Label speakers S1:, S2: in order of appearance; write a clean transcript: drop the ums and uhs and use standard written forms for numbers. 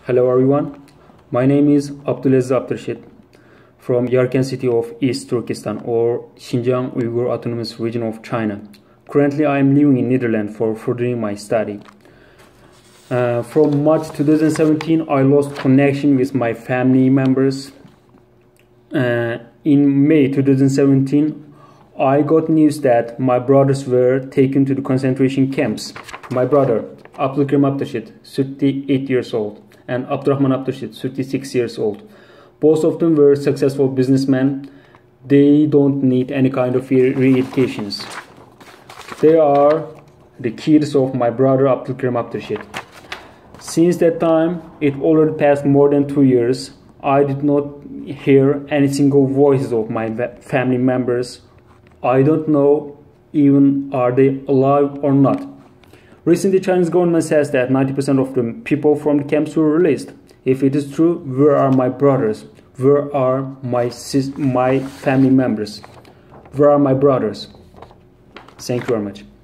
S1: Hello everyone, my name is Abduleziz from Yarkent city of East Turkestan or Xinjiang Uyghur Autonomous Region of China. Currently I am living in Netherlands for furthering my study. From March 2017 I lost connection with my family members. In May 2017 I got news that my brothers were taken to the concentration camps. My brother Abduleziz, 38 years old, and Abdurrahman Abduleziz, 36 years old. Both of them were successful businessmen. They don't need any kind of re-educations. They are the kids of my brother Abduleziz. Since that time, it already passed more than 2 years. I did not hear any single voices of my family members. I don't know even are they alive or not. Recently, Chinese government says that 90% of the people from the camps were released. If it is true, where are my brothers? Where are my family members? Where are my brothers? Thank you very much.